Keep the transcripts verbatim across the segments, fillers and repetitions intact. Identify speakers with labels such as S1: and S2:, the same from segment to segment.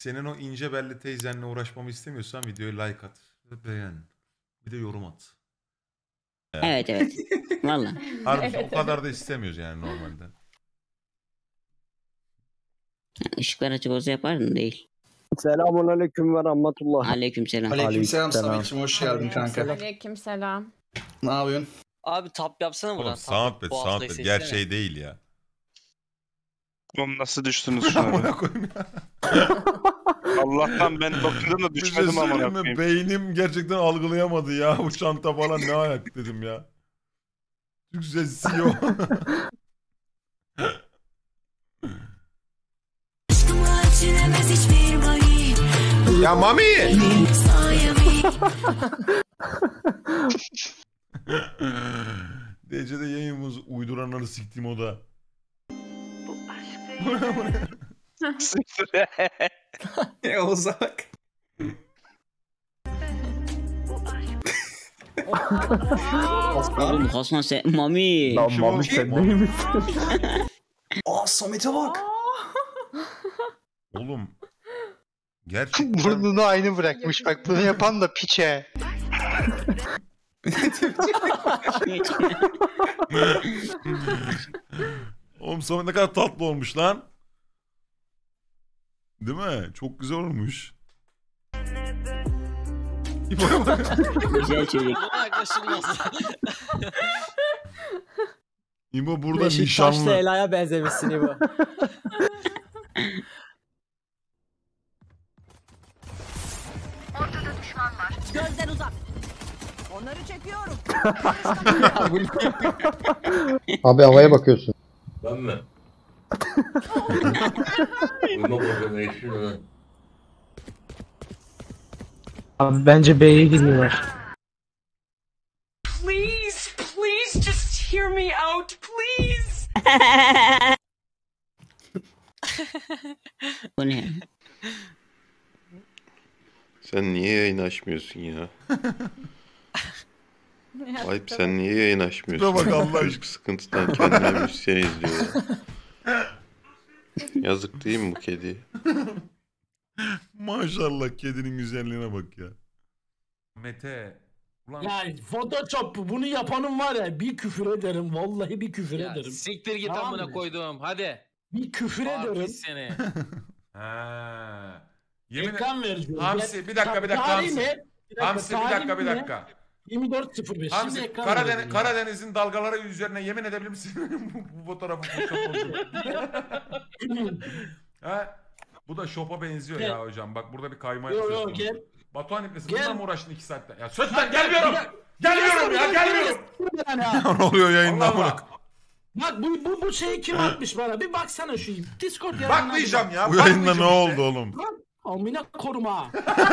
S1: Senin o ince belli teyzenle uğraşmamı istemiyorsan videoyu like at ve beğen. Bir de yorum at. Yani.
S2: Evet evet. Valla.
S1: Harbi evet, o kadar evet. da istemiyoruz yani normalde.
S2: Işıklar açık olsa yapardın değil.
S3: Selamünaleyküm ve rahmetullah.
S2: Aleykümselam.
S4: Aleykümselam Samet'cim, hoş geldin kanka.
S5: Aleykümselam.
S4: Ne yapıyorsun?
S6: Abi tap yapsana buradan.
S1: Oğlum soundpad soundpad gerçeği değil ya.
S7: Oğlum nasıl düştünüz şu an? Allah'tan ben dokundum da düşmedim ama yapayım.
S1: Beynim gerçekten algılayamadı ya. Bu çanta falan ne ayak dedim ya. Türkçe C E O. Ya Mami! D C'de yayınımız uyduranları siktim o da.
S4: Ya Oğuz'a bak.
S2: Oğlum Hasan sen Mami.
S3: Lan Mami sen neymiş?
S4: Aa Samet'e bak.
S1: Oğlum. Gerçekten.
S8: Burnunu aynı bırakmış. Bak bunu yapan da piçe.
S1: Oğlum Samet ne kadar tatlı olmuş lan. Değil mi? Çok güzel olmuş.
S2: Güzel çocuk.
S1: İbo burada
S3: Beşiktaş'ta
S1: nişanlı.
S3: Ela'ya benzemişsin İbo.
S5: Ortada düşman var. Gözden uzak. Onları çekiyorum.
S9: Abi havaya bakıyorsun.
S10: Ben mi? Uyuma programı yaşıyor.
S3: Abi bence B'ye gidiyorlar.
S5: Please, please just hear me out, please.
S2: Bu ne?
S10: Sen niye yayın açmıyorsun ya? Ayıp, sen niye yayın açmıyorsun?
S1: Bak Allah
S10: aşkına. Sıkıntıdan kendine müzisyen izliyor. Yazık değil mi bu kediye?
S1: Maşallah kedinin güzelliğine bak ya. Mete. Ulan...
S3: Ya Photoshop bunu yapanın var ya bir küfür ederim. Vallahi bir küfür
S6: Ya,
S3: ederim.
S6: siktir git
S3: Tamam
S6: amına
S3: mı?
S6: koydum hadi.
S3: Bir küfür ederim.
S6: Seni.
S1: Ha. Yemin
S3: Ekran vereceğim.
S1: Hamsi bir dakika bir dakika
S3: Tarih
S1: Hamsi.
S3: ne? Bir dakika,
S1: Hamsi bir dakika bir
S3: tarih ne?
S1: dakika.
S3: yirmi dört sıfır beş.
S1: Hamsi
S3: Şimdi ekran
S1: Karadeniz,
S3: vereceğim.
S1: Karadeniz'in dalgaları üzerine yemin edebilir misin? bu, bu fotoğrafı Photoshop oldu. Ha? Bu da şopa benziyor
S3: Gel.
S1: ya hocam. Bak burada bir kayma
S3: Yo yo
S1: yapıyorsun.
S3: gel.
S1: Batuhan İpnesi
S3: Gel.
S1: bundan mı uğraştın iki saatte? Ya söz ben gelmiyorum. Gelmiyorum ya gelmiyorum.
S3: Ya.
S1: Ne oluyor yayından
S3: Allah
S1: bırak.
S3: Bak bu, bu, bu şeyi kim atmış bana? Bir baksana şu Discord yayınına.
S1: Bakmayacağım ya.
S3: Bu
S1: yayında ne oldu oğlum?
S3: Amına koruma.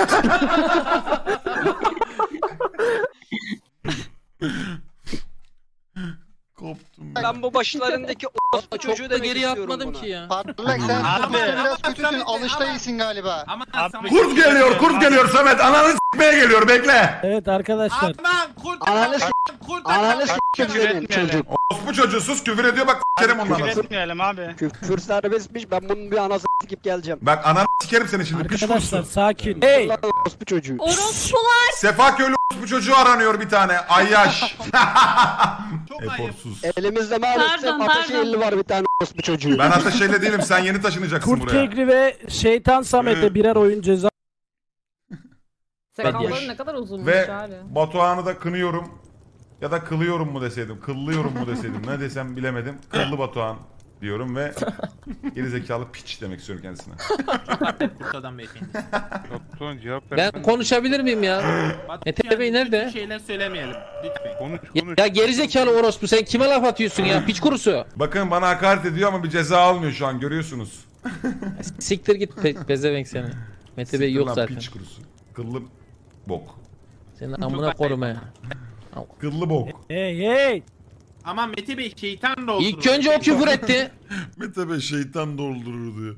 S1: Koptum.
S6: Ben bu başlarındaki o çocuğu da geri atmadım ki ya.
S8: Parlak sen
S9: Abi.
S8: biraz kötüsün. Alışta iyisin galiba.
S1: Kurt geliyor, kurt geliyor Samet. Ananı s**meye geliyor, bekle.
S3: Evet arkadaşlar.
S8: Ananı s***. Ananı s***im senin çocuk.
S1: Bu çocuğu sus küfür ediyor bak s**kerim onun anasını.
S7: Etmeyelim abi.
S3: Küfür serbestmiş. Ben bunun bir anasını sikip geleceğim.
S1: Bak ananı s**kerim seni şimdi. Piç
S3: Arkadaşlar
S1: kurusu.
S3: sakin. Hey.
S8: Bu çocuğu.
S5: Orospular.
S1: Sefa köylü bu çocuğu aranıyor bir tane. Ayyaş. Eforsuz.
S3: Elimizde maalesef
S5: Pardon,
S3: Ateşehirli var bir tane bu çocuğu.
S1: Ben Ateşehirli değilim. Sen yeni taşınacaksın
S3: Kurt
S1: buraya.
S3: Kegri ve Şeytan Samet'e birer oyun ceza.
S5: Sakalları ne kadar uzunmuş
S1: Ve
S5: abi.
S1: Batuhan'ı da kınıyorum. Ya da kılıyorum mu deseydim. Kıllıyorum mu deseydim. Ne desem bilemedim. Kıllı Batuhan diyorum ve gerizekalı piç demek istiyorum kendisine.
S7: Kurt adam beyefendi.
S6: Ben konuşabilir miyim ya? Mete Bey nerede?
S7: Şeyler söylemeyelim lütfen. Konuş
S6: Ya, ya gerizekalı orospu sen kime laf atıyorsun ya piç kurusu?
S1: Bakın bana hakaret ediyor ama bir ceza almıyor şu an görüyorsunuz.
S6: Siktir git pe pezevenk seni. Mete Bey yok
S1: Lan
S6: zaten.
S1: Piç kurusu. Kıllı bok.
S6: Senin amına koruma ya.
S1: Kıllı bok.
S3: Hey hey.
S7: Ama Mete Bey şeytan da olur.
S6: İlk önce o küfür etti.
S1: Mete Bey şeytan doldurur diyor.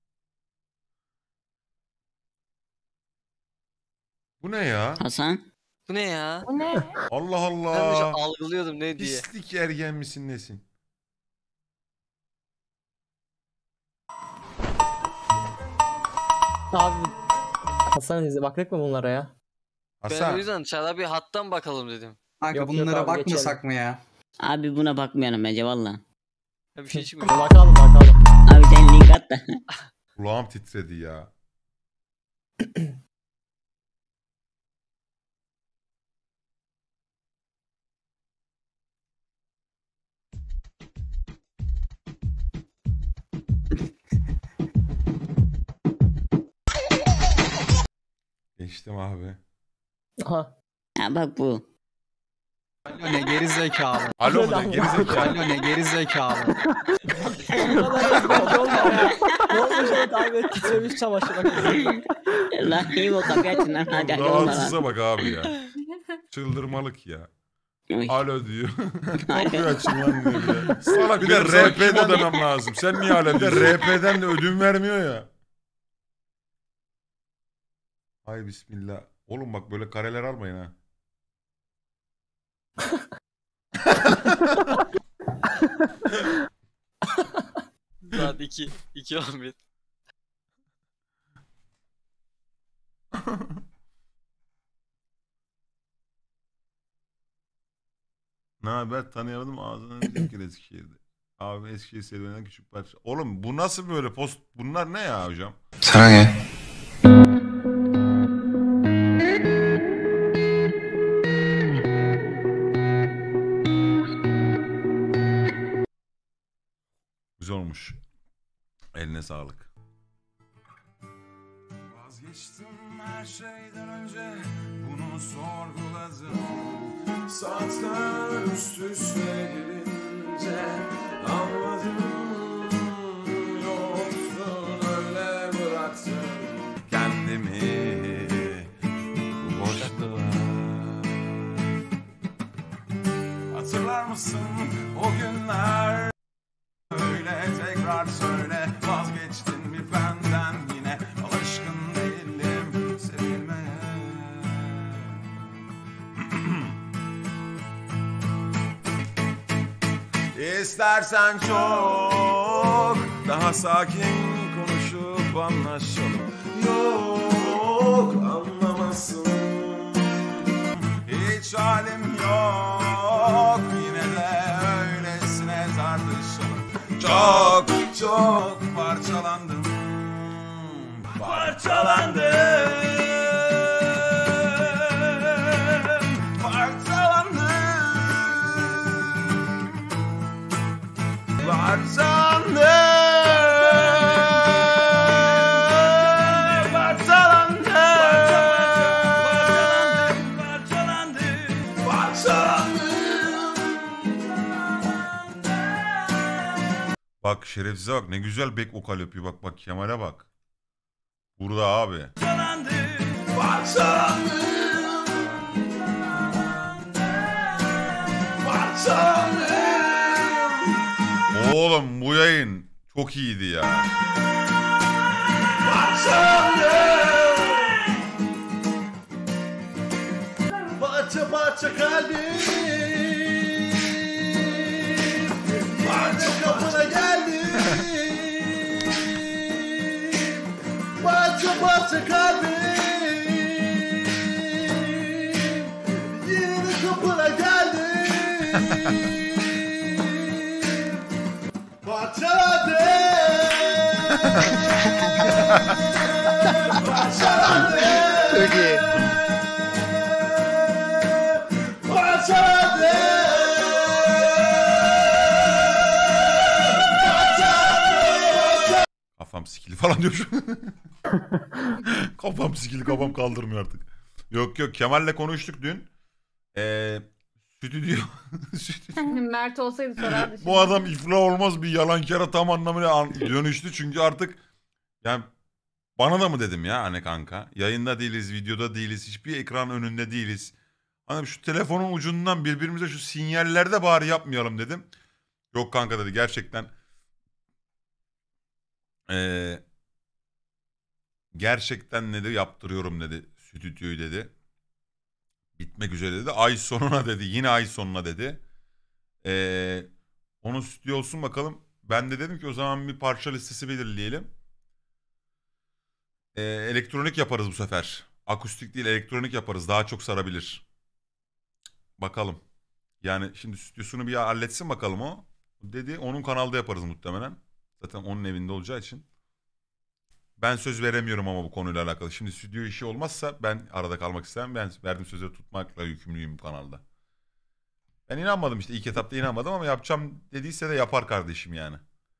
S1: Bu ne ya?
S2: Hasan.
S6: Bu ne ya?
S5: Bu ne?
S1: Allah Allah.
S6: Ben de algılıyordum ne diye.
S1: Pislik ergen misin nesin?
S11: Abi Hasan izle baktık mı bunlara ya?
S1: Hasan.
S8: yüzden Çağla bir hattan bakalım dedim.
S4: Kanka
S11: Yok, yok
S4: bunlara
S11: abi,
S4: bakmasak
S11: geçelim.
S4: mı ya?
S2: Abi buna bakmayalım bence valla.
S8: Bir şey çıkmıyor.
S11: Bakalım bakalım.
S2: Abi sen link at da.
S1: Kulağım titredi ya. Geçtim abi.
S11: Aha.
S2: Ha bak bu.
S4: Alo ne geri zekalı.
S1: Alo mu de gerizekalı.
S4: Alo ne geri zekalı.
S11: Bu kadar ezberci olma ya. Ne olmuş evet abi titremiş çamaşır.
S2: Lan iyi o kapıyı açın lan. Hadi hadi olma lan.
S1: Rahatsıza bak abi ya. Çıldırmalık ya.
S2: Oy.
S1: Alo diyor.
S2: Aynen.
S1: Kapıyı açın lan diyor ya. Salak bir de R P'de demem lazım. Sen niye hala bir de R P'den de ödün vermiyor ya. Hay bismillah. Oğlum bak böyle kareler almayın ha.
S8: Saat iki. iki on bir.
S1: Ne haber tanıyamadım ağzına bizimki Eskişehir'de. Abi Eskişehir serüveninden küçük parça. Oğlum bu nasıl böyle post? Bunlar ne ya hocam?
S4: Sana ne?
S1: Güzel olmuş. Eline sağlık. Vazgeçtim her şeyden önce bunu sorguladım. Saatler üst üste gelince anladım. Yoksun öyle bıraktım kendimi bu boşluğa. Hatırlar mısın o günler? Öyle tekrar söyle, vazgeçtin mi benden yine, alışkın değilim sevilmeye. İstersen çok daha sakin konuşup anlaşalım. Yok anlamazsın, hiç halim yok, yine de öylesine tartışalım. Çok çok parçalandım, parçalandım, parçalandım, parçalandım, parçalandım, parçalandım, parçalandım. Bak şerefsize bak ne güzel back vokal yapıyor bak bak Kemal'e bak. Burada abi. Oğlum bu yayın çok iyiydi ya. Parça parça kalbim, parça kapına geldim. Parça parça kalbim, yine de kapına geldim. Parçaladım, parçaladım. Çok iyi. Parçaladım. Kafam sikili falan diyor şu. Kafam sikili kafam kaldırmıyor artık. Yok yok Kemal'le konuştuk dün. Eee stüdyo.
S5: Mert olsaydı sorardı.
S1: Bu adam iflah olmaz bir yalankara tam anlamıyla an- dönüştü. Çünkü artık yani bana da mı dedim ya hani kanka. Yayında değiliz, videoda değiliz, hiçbir ekran önünde değiliz. Hani şu telefonun ucundan birbirimize şu sinyallerde bari yapmayalım dedim. Yok kanka dedi gerçekten. Ee, gerçekten dedi yaptırıyorum dedi stüdyoyu dedi. Bitmek üzere dedi. Ay sonuna dedi. Yine ay sonuna dedi. Ee, onun stüdyo olsun bakalım. Ben de dedim ki o zaman bir parça listesi belirleyelim. e, elektronik yaparız bu sefer. Akustik değil elektronik yaparız. Daha çok sarabilir. Bakalım. Yani şimdi stüdyosunu bir halletsin bakalım o. Dedi onun kanalda yaparız muhtemelen. Zaten onun evinde olacağı için. Ben söz veremiyorum ama bu konuyla alakalı. Şimdi stüdyo işi olmazsa ben arada kalmak istemem. Ben verdiğim sözleri tutmakla yükümlüyüm bu kanalda. Ben inanmadım işte. İlk etapta inanmadım ama yapacağım dediyse de yapar kardeşim yani.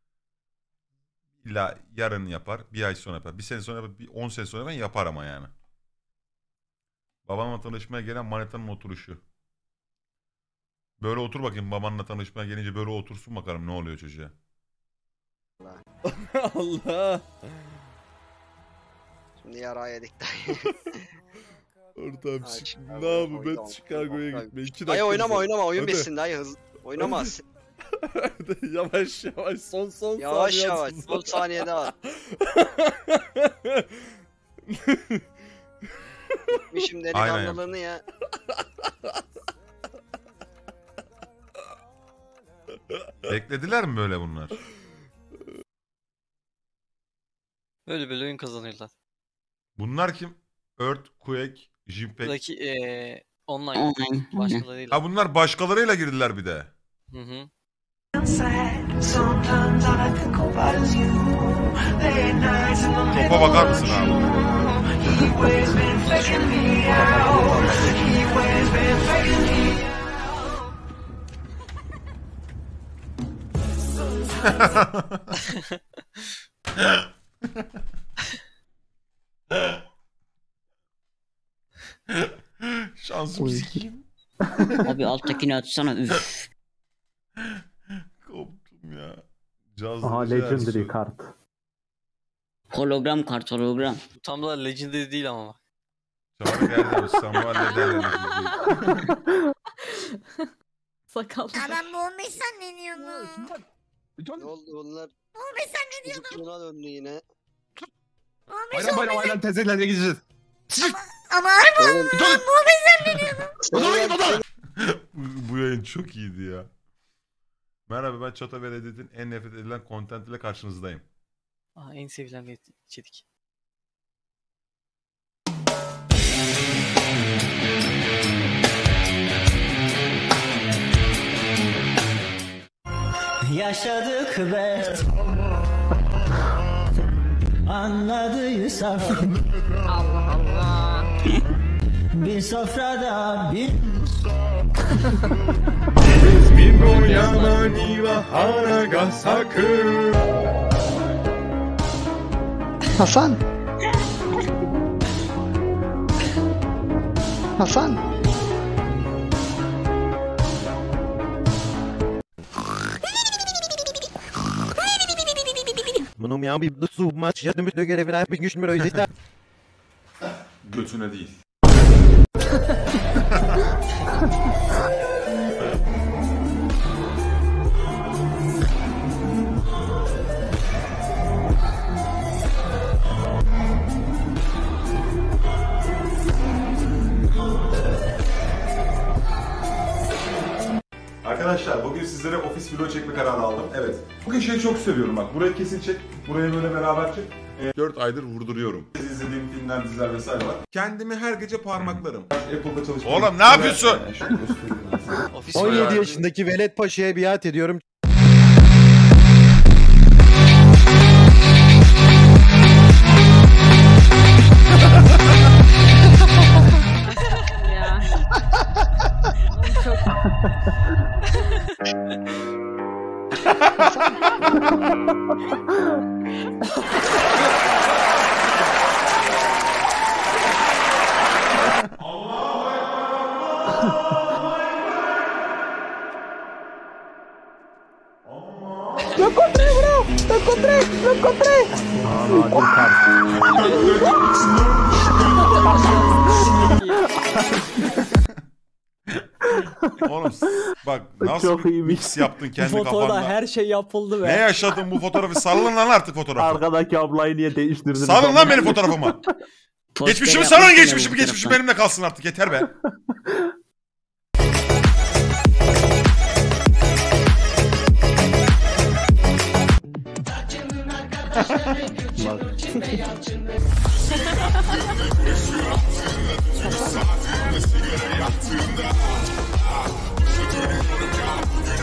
S1: İlla yarın yapar. Bir ay sonra yapar. Bir sene sonra yapar. Bir on sene sonra ben yapar ama yani. Babamla tanışmaya gelen manitanın oturuşu. Böyle otur bakayım. Babanla tanışmaya gelince böyle otursun bakalım ne oluyor çocuğa.
S11: Allah.
S8: Şimdi yara yedik dayı.
S3: Ortam
S8: Aç,
S3: ne
S8: abi,
S3: yapayım
S8: oyna,
S3: ben Chicago'ya
S8: oyna.
S3: gitme. iki dakika.
S8: Dayı oynama
S3: güzel.
S8: oynama oyun
S3: Hadi.
S8: bitsin dayı hızlı. Oynamaz.
S3: Yavaş yavaş son son
S8: Yavaş
S3: saniye
S8: yavaş
S3: atsın.
S8: son saniyede var. Gitmişim delikanlılığını ya.
S1: Beklediler mi böyle bunlar?
S11: Böyle böyle oyun kazanıyorlar.
S1: Bunlar kim? Earthquake, Jimpek.
S11: Buradaki eee online
S2: Online.
S11: başkalarıyla.
S1: Ha bunlar başkalarıyla girdiler bir de.
S11: Hı hı.
S1: Topa bakar mısın abi? Şansım sikeyim.
S2: Abi alttakini atsana üf.
S1: Koptum ya. Caz
S9: Aha Legendary kart.
S2: Hologram kart hologram.
S11: Bu tam da legendary değil ama bak.
S1: Çağrı geldi. Samuel de
S5: Sakal.
S8: Ben bu olmayı sen ne diyorsun? Ne oldu bunlar? Olmayı sen ne diyordun? Çocukluğuna döndü yine.
S4: Bayram bayram aynen teyzelerle gideceğiz.
S8: Ama harbi bu olmayı sen ne diyordun?
S1: bu, bu yayın çok iyiydi ya. Merhaba ben Çata ve Reddit'in en nefret edilen content ile karşınızdayım.
S11: Aa, en sevilen bir içerik. Yaşadık be. Anladıysa.
S5: Allah Allah.
S11: Bir sofrada bir
S9: Hasan. Hasan.
S3: Bunun ya bir su maç yatmış da görevler bir güç mü öyle.
S1: Götüne değil. Arkadaşlar bugün sizlere ofis vlog çekme kararı aldım. Evet. Bugün şeyi çok seviyorum bak. Burayı kesin çek. Buraya böyle beraber çek. dört aydır vurduruyorum. İzlediğim filmler, diziler vesaire var. Kendimi her gece parmaklarım. Apple'da çalışıyorum. Oğlum ne yapıyorsun?
S11: on yedi
S3: yaşındaki Velet Paşa'ya biat ediyorum.
S5: Ya. Çok...
S9: Lo encontré, bro. Lo encontré, lo encontré.
S1: Oğlum bak nasıl
S9: Çok
S1: bir
S9: iyiymiş.
S1: mix yaptın
S11: Bu
S1: kendi
S11: fotoda
S1: kafanda.
S11: her şey yapıldı be.
S1: Ne yaşadın bu fotoğrafı? Salın lan artık fotoğrafı.
S9: Arkadaki ablayı niye değiştirdin?
S1: Salın lan benim fotoğrafımı.
S2: Posteri
S1: Geçmişimi
S2: yapmışsın
S1: salın
S2: ya
S1: geçmişimi.
S2: bu
S1: Geçmişim
S2: taraftan.
S1: benimle kalsın artık yeter be.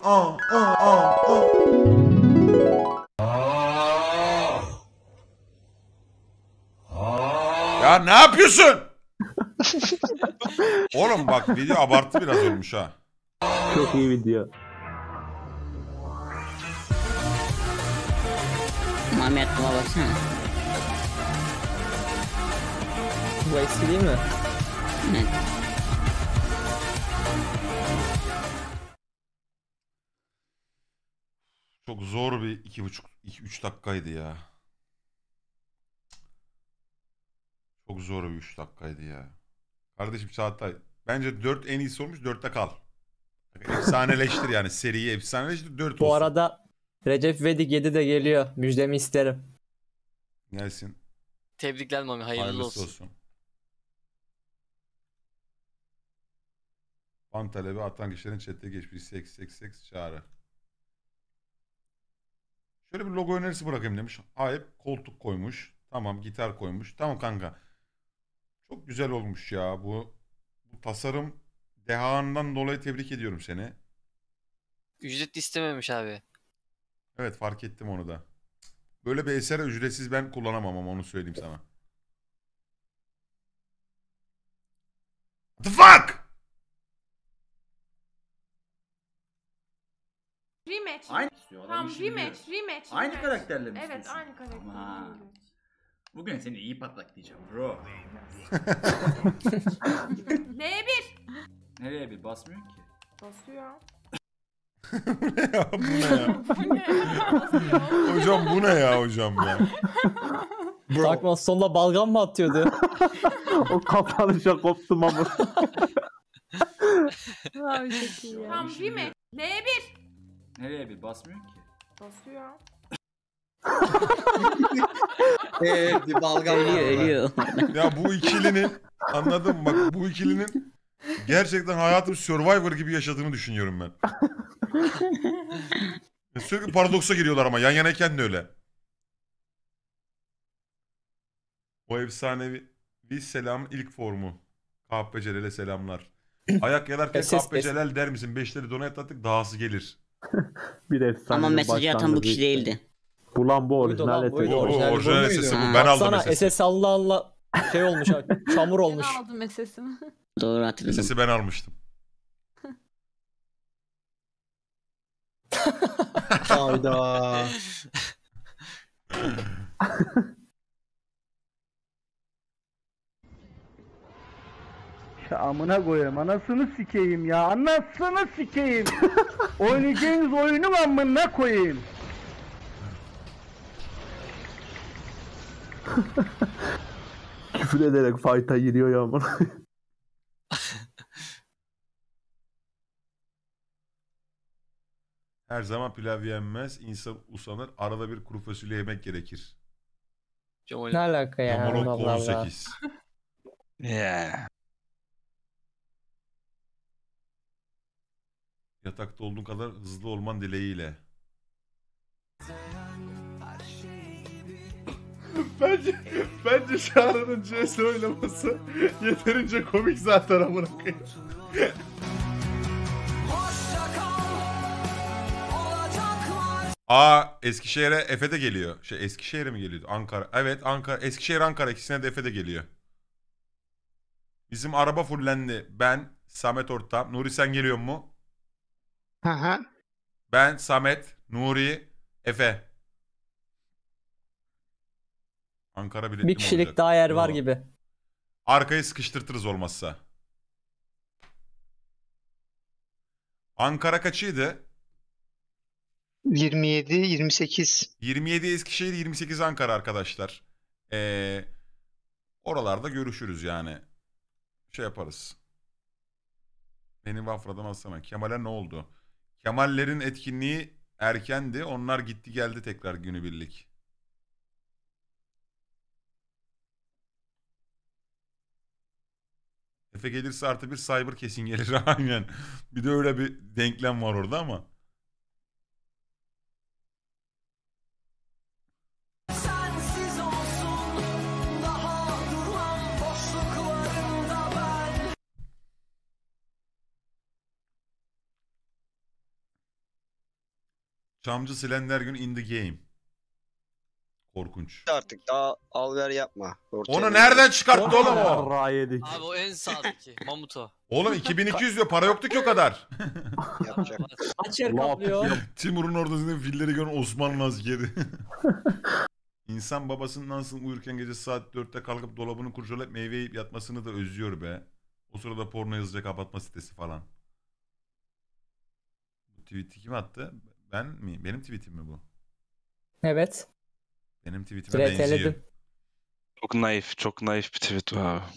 S1: aa, aa, aa. Ya ne yapıyorsun? Oğlum bak video abartı biraz olmuş ha.
S9: Çok iyi video.
S2: Mami aklıma baksana.
S11: Bu eski değil mi?
S2: Evet.
S1: Çok zor bir iki buçuk, iki, üç dakikaydı ya. Çok zor bir üç dakikaydı ya. Kardeşim Çağatay, bence dört en iyisi olmuş, dörtte kal. Efsaneleştir yani, seriyi efsaneleştir, dört olsun.
S11: Bu arada Recep İvedik yedi de geliyor. Müjdemi isterim.
S1: Gelsin.
S12: Tebrikler Mami, hayırlı
S1: Hayırlısı
S12: olsun.
S1: olsun. Fan talebi atan kişilerin chatte geçmiş seks seks seks çağrı. Şöyle bir logo önerisi bırakayım demiş. Ayıp koltuk koymuş. Tamam, gitar koymuş. Tamam kanka. Çok güzel olmuş ya bu. Bu tasarım dehanından dolayı tebrik ediyorum seni.
S12: Ücret istememiş abi.
S1: Evet, fark ettim onu da. Böyle bir eseri ücretsiz ben kullanamam ama onu söyleyeyim sana. What the fuck?
S5: Rematch.
S13: Aynı istiyor.
S5: Tamam, rematch, rematch.
S13: Aynı
S5: rematch.
S13: karakterle mi
S5: Evet,
S13: istiyorsun?
S5: aynı karakterle.
S13: Ama bugün seni iyi patlatacağım bro.
S5: Neye bir?
S13: Nereye bir basmıyor ki?
S5: Basıyor.
S1: Bu ne ya? Bu ne ya?
S5: Bu ne? Basıyor.
S1: Hocam bu ne ya hocam ya?
S11: Takma sonunda balgam mı atıyordu?
S9: O kapanışa koptum ama.
S5: Abi çok iyi ya. Tamam, rematch. Neye bir?
S13: Nereye bir basmıyor ki?
S5: Basıyor.
S8: Eee bir balgam
S2: Ölüyor ölüyor.
S1: Ya bu ikilinin, anladın mı? Bak bu ikilinin gerçekten hayatım Survivor gibi yaşadığını düşünüyorum ben. Sürekli paradoksa giriyorlar ama yan yanayken de öyle. O efsanevi bir selamın ilk formu. Kahpe Celal'e selamlar. Ayak yalarken
S11: Ses-
S1: kahpe Celal der misin? Beşleri donat attık, dahası gelir.
S9: Bir efsane.
S2: Ama mesajı atan bu kişi değildi.
S9: Bu lan bu
S11: Buydu
S9: orijinal
S11: lan, buydu.
S9: etek.
S1: O, o
S11: Orijinal
S1: orijinal
S11: bu
S1: sesi bu.
S2: muydu?
S1: Ben aldım
S11: Sana
S1: sesi.
S11: S S Allah'ınla şey olmuş ha. Çamur olmuş.
S5: Ben aldım sesimi.
S2: Doğru hatırladım.
S1: Sesi ben almıştım.
S8: Hayda.
S9: Ya amına koyayım, anasını sikeyim ya, anasını sikeyim. Oynayacağınız oyunun amına koyayım. Küfür ederek fight'a giriyor ya amına.
S1: Her zaman pilav yenmez, insan usanır. Arada bir kuru fasulye yemek gerekir.
S11: Ne alaka ya?
S1: Yamuluk
S11: Allah
S1: on
S11: Allah.
S1: sekiz.
S7: Yeah.
S1: Yatakta olduğun kadar hızlı olman dileğiyle.
S4: Bence bence Çağrı'nın C S oynaması yeterince komik zaten amına koyayım.
S1: Aa, Eskişehir'e Efe de geliyor. Şey, Eskişehir'e mi geliyordu? Ankara. Evet, Ankara. Eskişehir, Ankara, ikisine de Efe de geliyor. Bizim araba fullendi. Ben, Samet Ortam. Nuri sen geliyor mu?
S8: Hı hı.
S1: Ben, Samet, Nuri, Efe. Ankara biletli
S11: Bir
S1: mi
S11: kişilik
S1: olacak?
S11: daha yer var
S1: Yo.
S11: gibi.
S1: Arkayı sıkıştırtırız olmazsa. Ankara kaçıydı?
S8: yirmi yedi yirmi sekiz.
S1: yirmi yedi Eskişehir, yirmi sekiz Ankara arkadaşlar. Ee, oralarda görüşürüz yani. Şey yaparız. Beni Vafra'dan alsana. Kemal'e ne oldu? Kemal'lerin etkinliği erkendi. Onlar gitti geldi tekrar günübirlik. Efe gelirse artı bir cyber kesin gelir. Aynen. Bir de öyle bir denklem var orada ama. Çamcı Slender gün in the game. Korkunç.
S8: Artık daha al ver yapma. Ortaya
S1: Onu nereden çıkarttı oğlum o?
S12: Abi o en sağdaki. Mamuto.
S1: Oğlum iki bin iki yüz diyor, para yoktu ki o kadar.
S8: yapacak?
S11: Kaç yer kaplıyor?
S1: Timur'un ortasında filleri gören Osmanlı askeri. İnsan babasının nasıl uyurken gece saat dörtte kalkıp dolabını kurcalayıp meyve yiyip yatmasını da özlüyor be. O sırada porno yazacak kapatma sitesi falan. Bu tweet'i kim attı? Ben mi? Benim tweet'im mi bu?
S11: Evet.
S1: Benim tweet'ime benziyor.
S11: Reteledim.
S7: Çok naif, çok naif bir tweet var abi.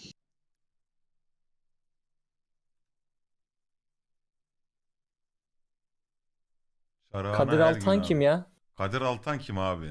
S1: Şarağına
S11: Kadir
S1: her
S11: Altan
S1: gün
S11: kim
S1: abi.
S11: ya?
S1: Kadir Altan kim abi?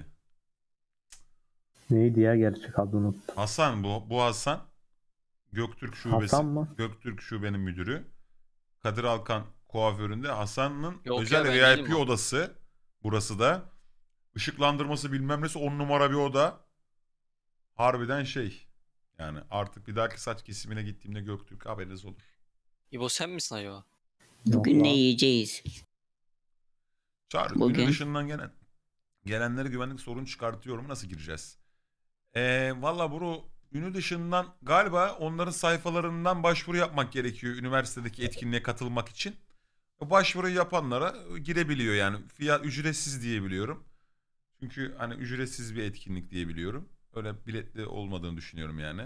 S9: Neydi ya gerçek adını unuttum.
S1: Hasan bu, bu Hasan. Göktürk şubesi.
S9: Hasan mı?
S1: Göktürk şubenin müdürü. Kadir Alkan kuaföründe. Hasan'ın
S12: Yok
S1: özel
S12: ya, ben
S1: V I
S12: değilim
S1: P
S12: o.
S1: odası. Burası da. Işıklandırması bilmem nesi on numara bir oda. Harbiden şey. Yani artık bir dahaki saç kesimine gittiğimde Göktürk haberiniz olur.
S12: İbo sen misin acaba?
S2: Bugün ne yiyeceğiz?
S1: Çağrı
S2: Bugün-
S1: günün dışından gelen gelenlere güvenlik sorun çıkartıyorum. Nasıl gireceğiz? Ee, Valla bu ünü dışından galiba onların sayfalarından başvuru yapmak gerekiyor üniversitedeki etkinliğe katılmak için. O başvuruyu yapanlara girebiliyor yani. Fiyat ücretsiz diyebiliyorum. Çünkü hani ücretsiz bir etkinlik diyebiliyorum. Öyle biletli olmadığını düşünüyorum yani.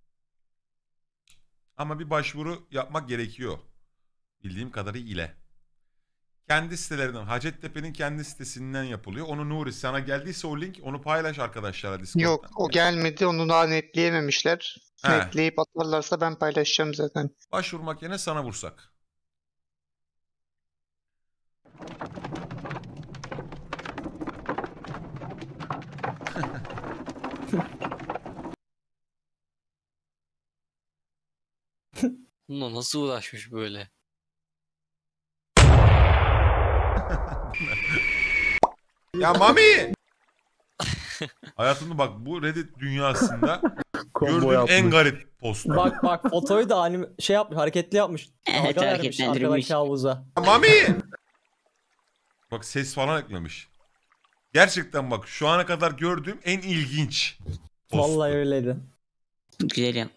S1: Ama bir başvuru yapmak gerekiyor. Bildiğim kadarıyla. Kendi sitelerinden, Hacettepe'nin kendi sitesinden yapılıyor. Onu Nuri sana geldiyse o link onu paylaş arkadaşlara Discord'dan.
S14: Yok o gelmedi, onu daha netleyememişler.
S1: He.
S14: Netleyip atarlarsa ben paylaşacağım zaten.
S1: Başvurmak yerine sana vursak.
S12: Bununla nasıl uğraşmış böyle?
S1: Ya Mami! Hayatımda bak bu Reddit dünyasında gördüğüm en garip post.
S11: Bak bak fotoyu da anim şey yapmış, hareketli yapmış.
S2: Evet,
S11: Dalga vermiş
S2: hareketlendirmiş.
S11: arkadaki havuza.
S1: Mami! Bak ses falan eklemiş. Gerçekten bak şu ana kadar gördüğüm en ilginç post.
S11: Vallahi öyleydi.
S2: Güzel yap.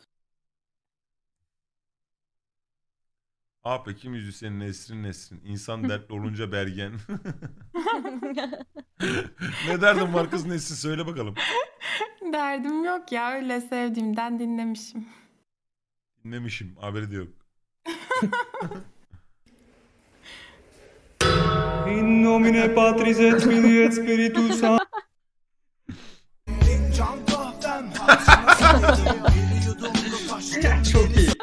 S1: Abi kim müzisyenin Nesrin Nesrin. İnsan dertli olunca Bergen. Ne derdin var kız Nesrin söyle bakalım.
S5: Derdim yok ya, öyle sevdiğimden dinlemişim.
S1: Dinlemişim haberi de yok.
S15: In nomine Patris et Filii et Spiritus Sancti.
S13: Çok iyi.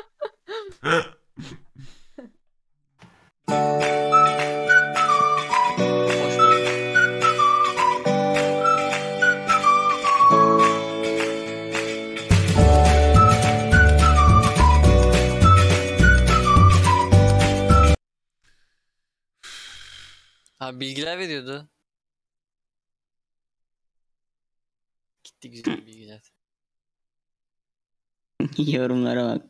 S12: Ha bilgiler veriyordu. Gitti güzel bilgiler.
S2: Yorumlara bak.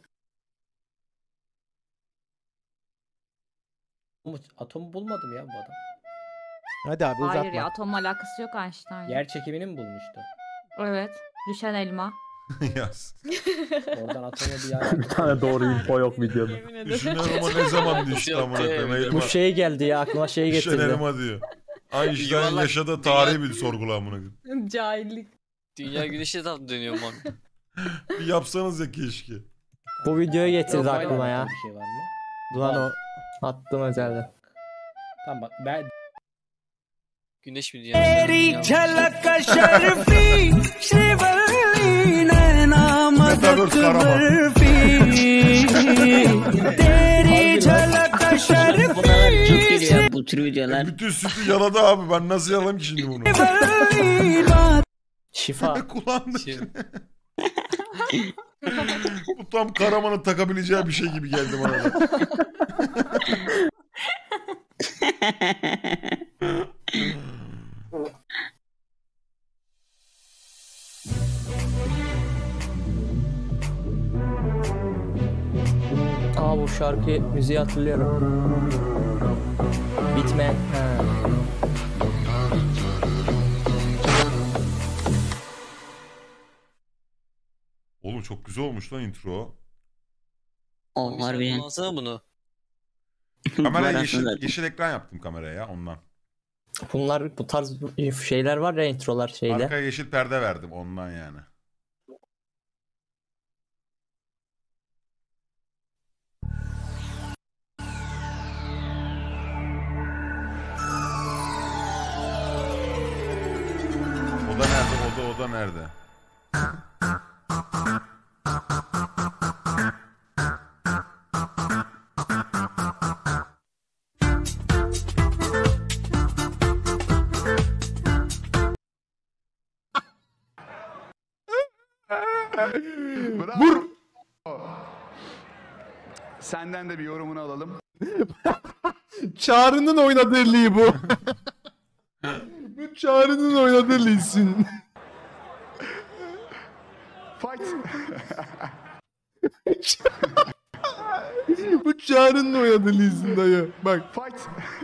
S11: Atomu bulmadım ya bu adam.
S16: Hadi abi uzatma.
S17: Hayır ya, atomla alakası yok Einstein.
S11: Yer çekimini mi bulmuştu?
S17: Evet. Düşen elma.
S1: Yaz.
S11: Oradan atomu bir yer.
S9: Bir tane doğru info yok videoda.
S1: Düşünüyorum ama ne zaman düştü amına koyayım elma.
S11: Bu şey geldi ya, aklıma şey
S1: Düşen
S11: getirdi.
S1: elma diyor. Einstein
S12: Yuvarlak-
S1: yaşadığı tarihi bir sorgula amına koyayım.
S17: Cahillik.
S12: Dünya güneş etrafında dönüyor mu?
S1: Bir yapsanız ya keşke.
S11: Bu videoyu getirdi
S3: Yok,
S11: aklıma
S3: aynen.
S11: ya.
S3: Bir şey var mı?
S11: Duran o. Attım özelde.
S3: Tamam bak ben
S12: Güneş mi dünya?
S15: झलक शर्फी श्रीवल्ली नैना मदक बर्फी तेरी झलक
S2: Bunlar çok geliyor ya, bu tür videolar.
S1: Bütün sütü yaladı abi. Ben nasıl yalayım ki şimdi bunu?
S11: Şifa.
S1: Kulağımda. Bu tam Karaman'ın takabileceği bir şey gibi geldi bana. da.
S11: Aa bu şarkı müziği hatırlıyorum. Bitman. Ha.
S1: güzel olmuş lan intro.
S2: O harbiden.
S12: Kullansana bunu.
S1: Kameraya
S2: Var
S1: yeşil,
S2: aslında.
S1: yeşil ekran yaptım kameraya ya ondan.
S11: Bunlar bu tarz şeyler var ya, introlar şeyde.
S1: Arkaya yeşil perde verdim ondan yani. Oda nerede? Oda oda nerede?
S18: Vur. Senden de bir yorumunu alalım.
S4: Çağrı'nın oynadığı Lee bu. Bu Çağrı'nın oynadığı Lee'sin.
S18: Fight.
S4: Bu Çağrı'nın oynadığı Lee'sin dayı. Bak.
S18: Fight.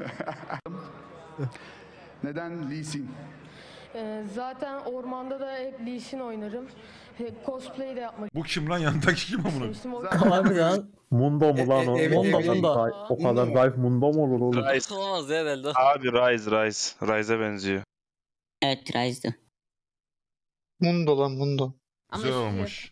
S18: Neden Lee Sin?
S19: Ee, zaten ormanda da hep Lee Sin oynarım. Ee, Cosplay de yapmak
S1: Bu kim lan? Yandaki kim amına?
S11: Abi lan.
S16: Mundo mu lan o?
S11: E- e-
S16: Mundo,
S11: e- Mundo.
S16: Mundo. O kadar zayıf Mundo mu olur oğlum?
S7: Rise.
S12: Olamaz ya herhalde.
S7: Abi Rise Rise. Rise'e benziyor.
S2: Evet Rise'dı.
S14: Mundo lan Mundo.
S1: Güzel olmuş.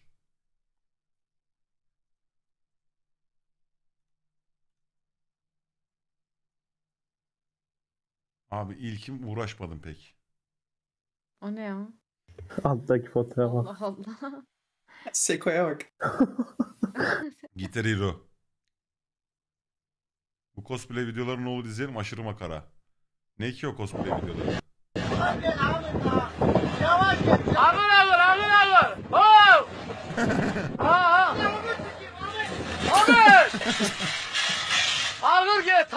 S1: Abi ilkim uğraşmadım pek.
S17: O ne ya?
S16: Alttaki fotoğrafa.
S17: Allah Allah.
S11: Seko'ya bak.
S1: Guitar Hero. Bu cosplay videolarını olur izleyelim, aşırı makara. Ne ki o cosplay videoları?
S9: Yavaş git. Alın alın alın alın. Oh! Ha ha. Abi! Alır git.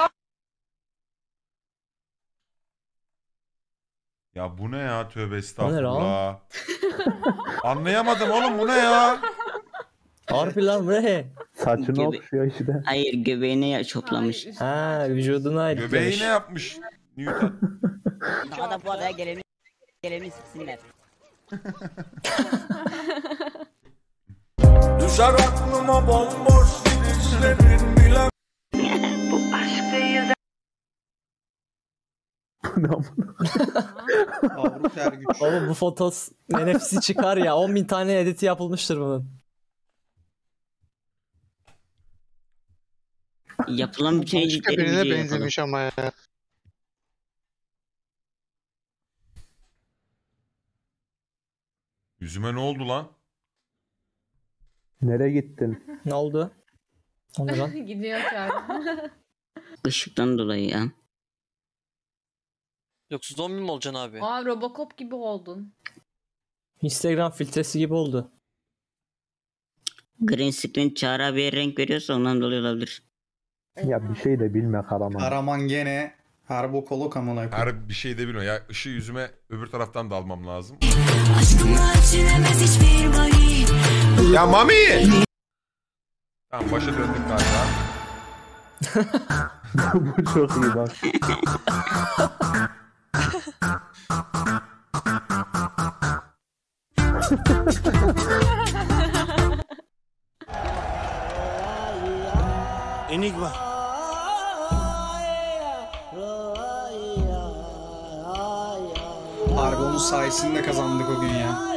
S1: Ya bu ne ya, tövbe
S11: O ne
S1: estağfurullah. Anlayamadım oğlum, bu ne ya?
S11: Harbi lan bu ne?
S16: Saçını
S2: Göbe-
S16: okşuyor işte.
S2: Hayır göbeğine ya- çoplamış.
S11: Ha, vücuduna
S1: Göbeğine
S11: editlemiş.
S1: yapmış. Newton.
S2: Daha da bu adaya gelelim. Gelelim siksinler.
S9: Düşer aklıma bomboş gidişlerin bile. Bu aşk değil.
S11: Oğlum bu fotos N F C çıkar ya. on bin tane editi yapılmıştır bunun.
S2: Yapılan bütün
S14: Başka
S2: editleri
S14: birine
S2: video yapalım.
S14: benzemiş ama ya.
S1: Yüzüme ne oldu lan?
S16: Nereye gittin?
S11: Ne oldu? O ne lan?
S17: Gidiyor Çağrı.
S2: Işıktan dolayı ya.
S12: Yoksa zombi mi olacaksın abi?
S17: Aa Robocop gibi oldun.
S11: Instagram filtresi gibi oldu.
S2: Green screen Çağrı abiye renk veriyorsa ondan dolayı olabilir.
S16: Ya bir şey de bilme Karaman.
S11: Karaman gene harbo kolok amına koyayım.
S1: Her bir şey de bilmiyorum. Ya ışığı yüzüme öbür taraftan da almam lazım. Ya Mami! Tamam, başa döndük galiba.
S16: Bu çok iyi bak.
S9: Enigma.
S11: Harbi onun sayesinde kazandık o gün ya.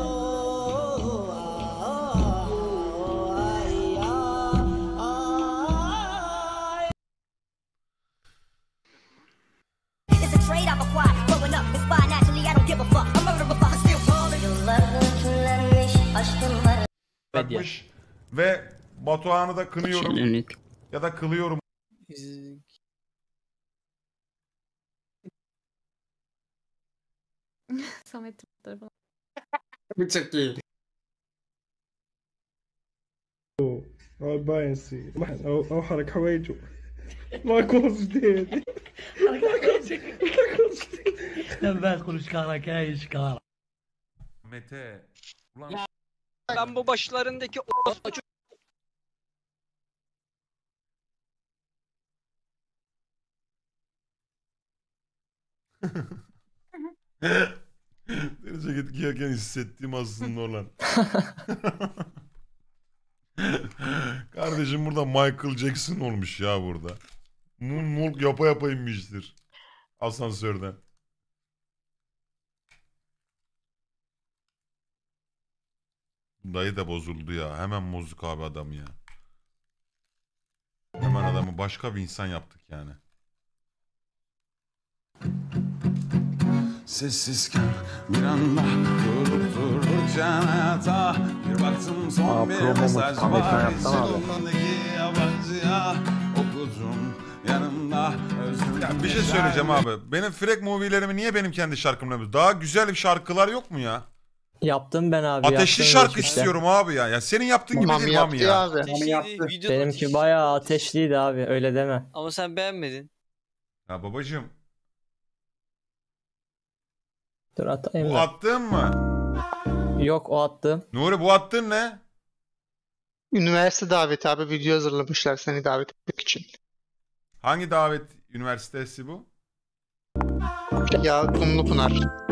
S1: Takmış ve Batuhan'ı da kınıyorum
S2: Dönük.
S1: ya da kılıyorum.
S17: Samet tarafına.
S11: Bu çok iyi.
S15: باينسي او او حرك حوايجه ما كوز جديد
S3: Ben konuşkana kayiş kara.
S1: Mete. Ulan
S12: Ben bu başlarındaki o
S1: deri ceket giyerken hissettiğim aslında olan. Kardeşim burada Michael Jackson olmuş ya burada. Moonwalk yapa yapa inmiştir. Asansörden. Dayı da bozuldu ya. Hemen bozduk abi adamı ya. Hemen adamı başka bir insan yaptık yani.
S20: Sessizken bir anda durup dururken hayata bir baktım son bir mesaj var. Solundaki yabancıya okudum yanımda özüm.
S1: Ya bir şey söyleyeceğim abi. Benim Frek movie'lerimi niye benim kendi şarkımla yapıyorsun? Daha güzel bir şarkılar yok mu ya?
S11: Yaptım ben abi.
S1: Ateşli
S11: yaptım
S1: şarkı
S11: işte.
S1: istiyorum abi ya. Ya senin yaptığın gibi
S14: Mami
S1: değil Mami
S14: yaptı
S1: ya.
S14: abi.
S12: Ateşliydi,
S14: yaptı.
S12: video
S11: Benimki
S12: ateşli.
S11: bayağı ateşliydi abi, öyle deme.
S12: Ama sen beğenmedin.
S1: Ya babacığım.
S11: Dur atayım
S1: Bu
S11: da.
S1: attığın mı?
S11: Yok, o attım.
S1: Nuri bu attığın ne?
S14: Üniversite daveti abi, video hazırlamışlar seni davet etmek için.
S1: Hangi davet üniversitesi bu?
S14: Ya Dumlupınar.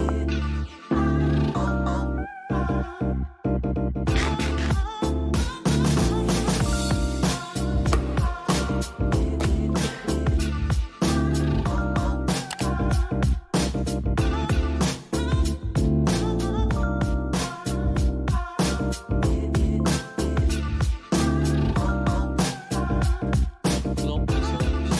S12: Ulan polisi varmış.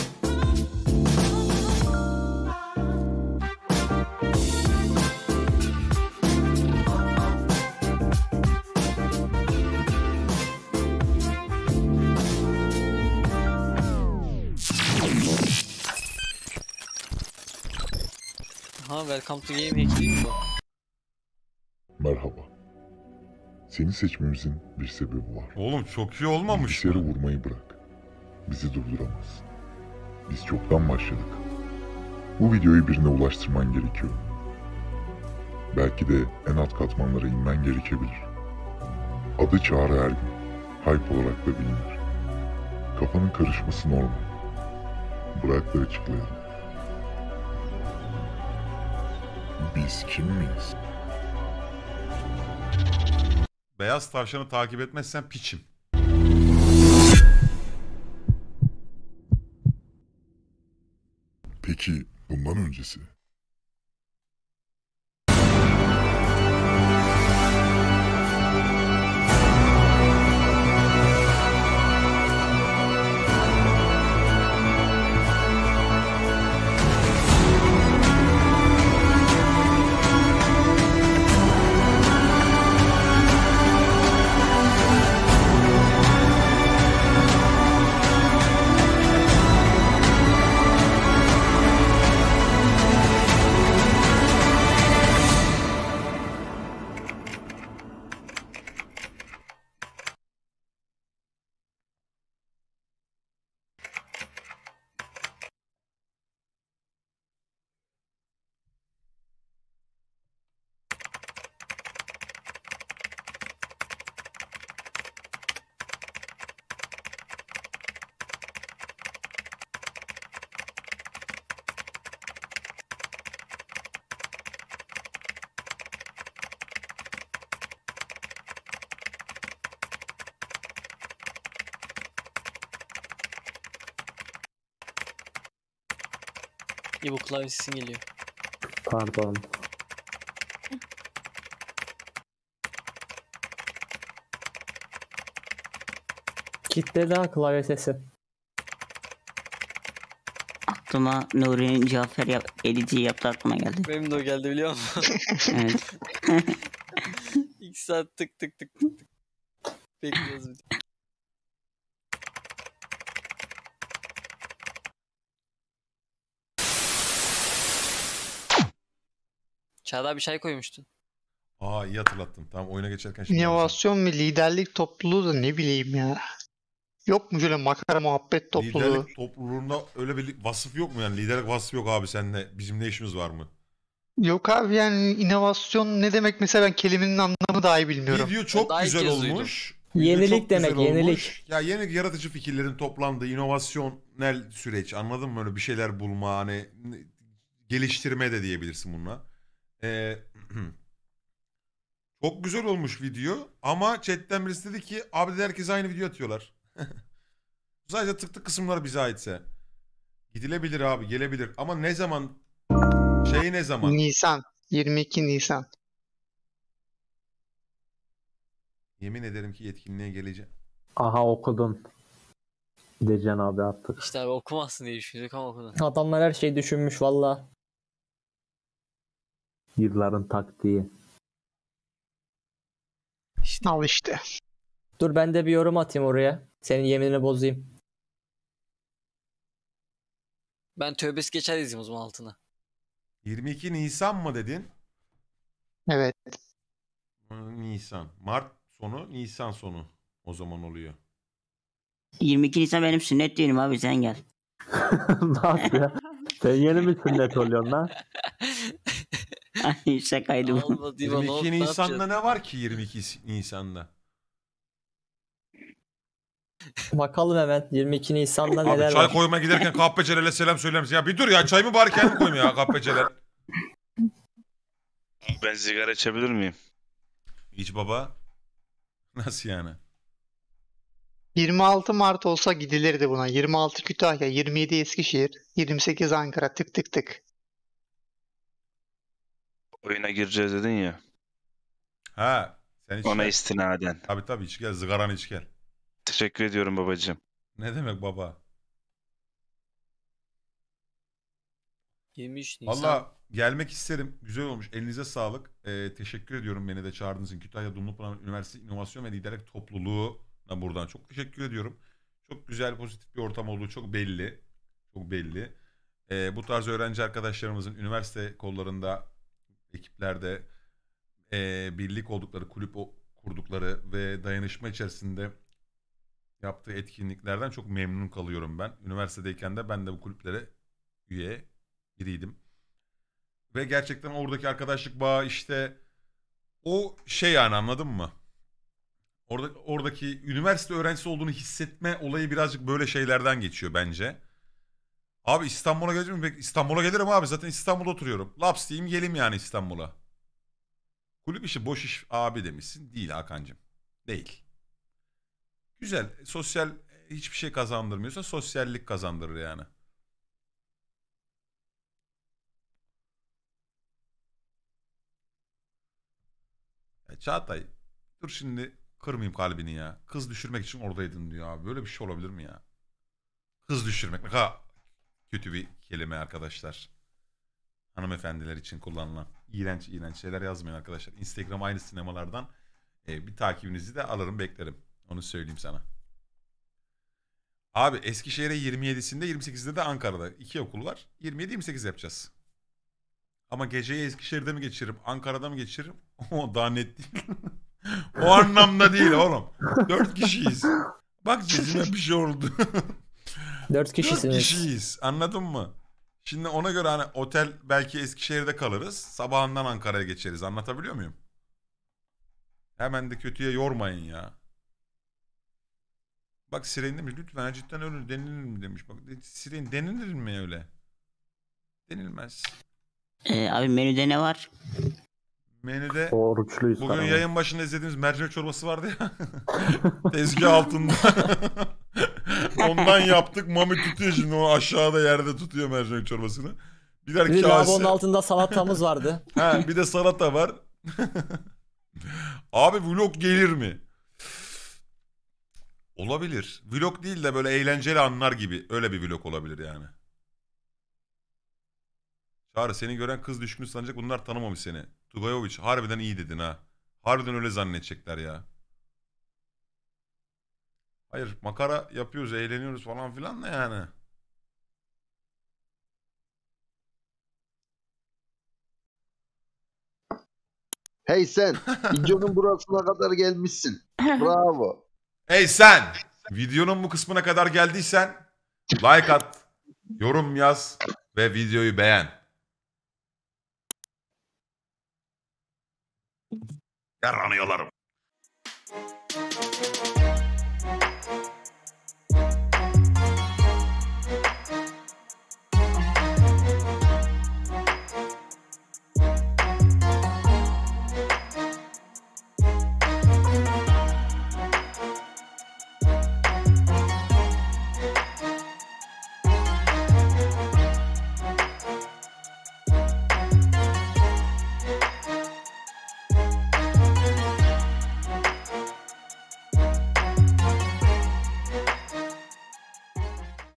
S12: Ha, welcome to game hack değil mi bu?
S21: Merhaba. Seni seçmemizin bir sebebi var.
S1: Oğlum çok iyi olmamış
S21: Bilgisayarı
S1: mı?
S21: vurmayı bırak. Bizi durduramazsın. Biz çoktan başladık. Bu videoyu birine ulaştırman gerekiyor. Belki de en alt katmanlara inmen gerekebilir. Adı Çağrı Ergün. Hype olarak da bilinir. Kafanın karışması normal. Bırak da açıklayalım. Biz kim miyiz?
S1: Beyaz tavşanı takip etmezsen piçim.
S21: Peki bundan öncesi?
S12: İyi, bu klavye sesin geliyor.
S16: Pardon.
S11: Kitledi ha klavye sesi.
S2: Aklıma Nuri'nin Cafer yap, edici yaptı aklıma geldi.
S12: Benim de o geldi biliyor musun?
S2: Evet.
S12: İki saat tık tık tık tık tık. Bekliyoruz bir de. Çağda bir çay koymuştun.
S1: Aa iyi hatırlattın. Tamam oyuna geçerken şimdi.
S14: İnovasyon ve liderlik topluluğu da ne bileyim ya. Yok mu şöyle makara muhabbet topluluğu?
S1: Liderlik topluluğunda öyle bir vasıf yok mu yani? Liderlik vasfı yok abi seninle. Bizim ne işimiz var mı?
S14: Yok abi, yani inovasyon ne demek mesela, ben kelimenin anlamı dahi bilmiyorum.
S1: Video çok
S12: Daha
S1: güzel
S12: ilk kez
S1: olmuş.
S12: duydum.
S1: Video
S11: Yenilik
S1: çok
S11: demek,
S1: güzel
S11: yenilik.
S1: olmuş. Ya yeni yaratıcı fikirlerin toplandığı inovasyonel süreç. Anladın mı? Öyle bir şeyler bulma, hani geliştirme de diyebilirsin bununla. Ee, Çok güzel olmuş video ama chatten birisi dedi ki abi de herkes aynı video atıyorlar. Sadece tık tık kısımları bize aitse. Gidilebilir abi, gelebilir ama ne zaman, şey ne zaman?
S14: Nisan. yirmi iki Nisan.
S1: Yemin ederim ki yetkinliğe geleceğim.
S16: Aha okudun. Diyeceksin abi artık.
S12: İşte abi okumazsın diye düşündük ama okudun.
S11: Adamlar her şeyi düşünmüş valla.
S16: Yılların taktiği.
S14: Al işte.
S11: Dur ben de bir yorum atayım oraya. Senin yeminini bozayım.
S12: Ben tövbesi geçer yazayım o zaman altına.
S1: yirmi iki Nisan mı dedin?
S14: Evet.
S1: Nisan. Mart sonu, Nisan sonu o zaman oluyor.
S2: yirmi iki Nisan benim sünnet düğünüm abi, sen gel.
S16: Nasıl ya? Sen yeni mi sünnet oluyorsun lan?
S2: Ay şakaydı bu.
S12: Olmadı,
S1: yirmi iki
S12: ne
S1: Nisan'da
S12: yapacağız?
S1: ne var ki yirmi iki Nisan'da?
S11: Bakalım hemen yirmi iki Nisan'da
S1: Abi
S11: neler
S1: çay
S11: var.
S1: koymaya giderken kahpecelerle selam söyler misin? Ya bir dur ya, çay mı bari kendi koyma ya kahpeceler.
S7: Ben sigara içebilir miyim?
S1: İç baba. Nasıl yani?
S14: yirmi altı Mart olsa gidilirdi buna. yirmi altı Kütahya, yirmi yedi Eskişehir, yirmi sekiz Ankara. Tık tık tık.
S7: Oyuna gireceğiz dedin ya.
S1: Ha, sen iç
S7: Ona
S1: gel.
S7: istinaden.
S1: Tabii tabii iç gel, zıgaranı iç gel.
S7: Teşekkür ediyorum babacığım.
S1: Ne demek baba?
S12: yirmi üç Nisan.
S1: Valla gelmek isterim. Güzel olmuş. Elinize sağlık. Ee, teşekkür ediyorum beni de çağırdığınız için. Kütahya Dumlupınar Üniversitesi İnovasyon ve Liderlik Topluluğu'na buradan çok teşekkür ediyorum. Çok güzel, pozitif bir ortam olduğu çok belli. Çok belli. Ee, bu tarz öğrenci arkadaşlarımızın üniversite kollarında, ekiplerde e, birlik oldukları, kulüp o- kurdukları ve dayanışma içerisinde yaptığı etkinliklerden çok memnun kalıyorum ben. Üniversitedeyken de ben de bu kulüplere üye biriydim. Ve gerçekten oradaki arkadaşlık bağı işte o şey yani, anladın mı? Orada, oradaki üniversite öğrencisi olduğunu hissetme olayı birazcık böyle şeylerden geçiyor bence. Abi İstanbul'a geleceğim mi? İstanbul'a gelirim abi, zaten İstanbul'da oturuyorum. Laps diyeyim gelim yani İstanbul'a. Kulüp işi boş iş abi demişsin. Değil Hakan'cığım. Değil. Güzel. Sosyal hiçbir şey kazandırmıyorsa sosyallik kazandırır yani. Ya Çağatay dur şimdi kırmayayım kalbini ya. Kız düşürmek için oradaydın diyor abi. Böyle bir şey olabilir mi ya? Kız düşürmek ne kadar kötü bir kelime arkadaşlar. Hanımefendiler için kullanılan iğrenç iğrenç şeyler yazmayın arkadaşlar. Instagram aynı sinemalardan e, bir takibinizi de alırım, beklerim. Onu söyleyeyim sana. Abi Eskişehir'e yirmi yedisinde yirmi sekizinde de Ankara'da. iki okul var. yirmi yedi yirmi sekiz yapacağız. Ama geceyi Eskişehir'de mi geçiririm, Ankara'da mı geçiririm? O daha net değil. O anlamda değil oğlum. Dört kişiyiz. Bak cezime bir şey oldu.
S11: Dört kişisiniz.
S1: Dört kişiyiz. Anladın mı? Şimdi ona göre hani otel belki Eskişehir'de kalırız. Sabahından Ankara'ya geçeriz. Anlatabiliyor muyum? Hemen de kötüye yormayın ya. Bak Siren demiş lütfen cidden öyle denilir mi demiş. Bak Siren denilir mi öyle? Denilmez.
S2: Ee, abi menüde ne var?
S1: Menüde
S16: Oruçluyuz.
S1: bugün
S16: tamam.
S1: yayın başında izlediğimiz mercimek çorbası vardı ya. Tezgah altında. Ondan yaptık. Mami tutuyor şimdi, o aşağıda yerde tutuyor mercimek çorbasını. Birer
S11: Bir de
S1: kase.
S11: lavabonun altında salatamız vardı.
S1: Ha, bir de salata var. Abi vlog gelir mi? Olabilir. Vlog değil de böyle eğlenceli anlar gibi. Öyle bir vlog olabilir yani. Çağrı seni gören kız düşkünü sanacak, bunlar tanımamış seni. Tugayovic harbiden iyi dedin ha. Harbiden öyle zannedecekler ya. Hayır makara yapıyoruz, eğleniyoruz falan filan da yani.
S10: Hey sen, videonun burasına kadar gelmişsin. Bravo.
S1: Hey sen! Videonun bu kısmına kadar geldiysen like at, yorum yaz ve videoyu beğen. Yaranıyorlarım.